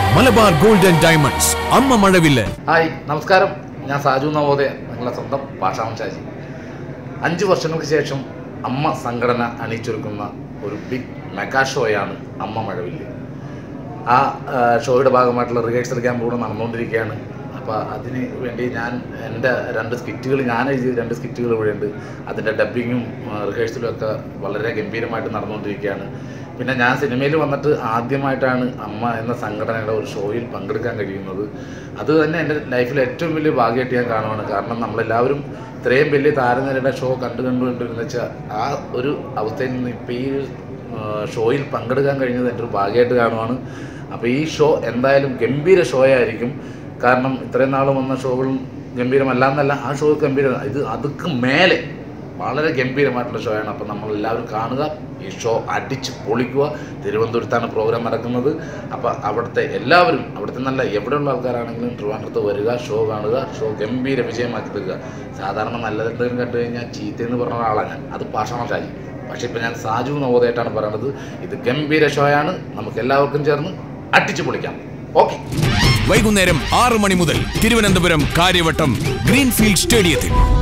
Malabar Gold and Diamonds, Amma Mazhavillu. Hi, Namaskaram. I am Saju Navode, Pashanam Shaji. 5 വർഷങ്ങൾക്ക് ശേഷം അമ്മ സംഘടന അണിയിച്ചൊരുക്കുന്ന ഒരു ബിഗ് മെഗാ ഷോയാണ് അമ്മ മഴവില്ല്. ആ ഷോയുടെ ഭാഗമായിട്ടുള്ള റിഹേഴ്സൽ ക്യാമ്പ് കൂടെ നടന്നുകൊണ്ടിരിക്കുകയാണ്. അപ്പോൾ അതിന് വേണ്ടി എൻ്റെ 2 സ്കിറ്റുകൾ എഴുതിയ 2 സ്കിറ്റുകൾ ഇവിടെയുണ്ട്. അതിൻ്റെ ഡബ്ബിങ്ങും റിഹേഴ്സലും ഒക്കെ വളരെ ഗംഭീരമായിട്ട് നടന്നുകൊണ്ടിരിക്കുകയാണ്. പിന്നെ ഞാൻ സിനിമയിൽ വന്നിട്ട് ആദ്യമായിട്ടാണ് അമ്മ എന്ന സംഘടനയുടെ ഒരു ഷോയിൽ പങ്കെടുക്കാൻ കഴിയുന്നത്. അത് തന്നെ എൻ്റെ ലൈഫിൽ ഏറ്റവും വലിയ ഭാഗ്യമായിട്ട് ഞാൻ കാണുവാണ്. കാരണം നമ്മളെല്ലാവരും ഇത്രയും വലിയ താരനിരയുടെ ഷോ കണ്ടുകൊണ്ടിരുന്ന വെച്ചാൽ ആ ഒരു അവസ്ഥയിൽ നിന്ന് ഇപ്പോൾ ഈ ഷോയിൽ പങ്കെടുക്കാൻ കഴിഞ്ഞത് എൻ്റെ ഒരു ഭാഗ്യമായിട്ട് കാണുവാണ്. അപ്പോൾ ഈ ഷോ എന്തായാലും ഗംഭീര ഷോ ആയിരിക്കും. കാരണം ഇത്രയും നാളും വന്ന ഷോകളും ഗംഭീരമല്ല എന്നല്ല, ആ ഷോ ഗംഭീരം, ഇത് അതുക്ക് മേലെ വളരെ ഗംഭീരമായിട്ടുള്ള ഷോയാണ്. അപ്പോൾ നമ്മളെല്ലാവരും കാണുക, ഈ ഷോ അടിച്ച് പൊളിക്കുക. തിരുവനന്തപുരത്താണ് പ്രോഗ്രാം നടക്കുന്നത്. അപ്പോൾ അവിടുത്തെ എല്ലാവരും, അവിടുത്തെ നല്ല എവിടെയുള്ള ആൾക്കാരാണെങ്കിലും ട്രിവാൻഡ്രത്ത് വരിക, ഷോ കാണുക, ഷോ ഗംഭീര വിജയമാക്കി തീർക്കുക. സാധാരണ നല്ലതെന്തെങ്കിലും കണ്ടു കഴിഞ്ഞാൽ ചീത്തയെന്ന് പറഞ്ഞ ആളാണ് ഞാൻ, അത് പാഷാണം ഷാജി. പക്ഷേ ഇപ്പോൾ ഞാൻ സാജു നവോദയായിട്ടാണ് പറയുന്നത്. ഇത് ഗംഭീര ഷോയാണ്, നമുക്ക് എല്ലാവർക്കും ചേർന്ന് അടിച്ചു പൊളിക്കാം. ഓക്കെ, വൈകുന്നേരം 6 മണി മുതൽ തിരുവനന്തപുരം കാര്യവട്ടം ഗ്രീൻഫീൽഡ് സ്റ്റേഡിയത്തിൽ.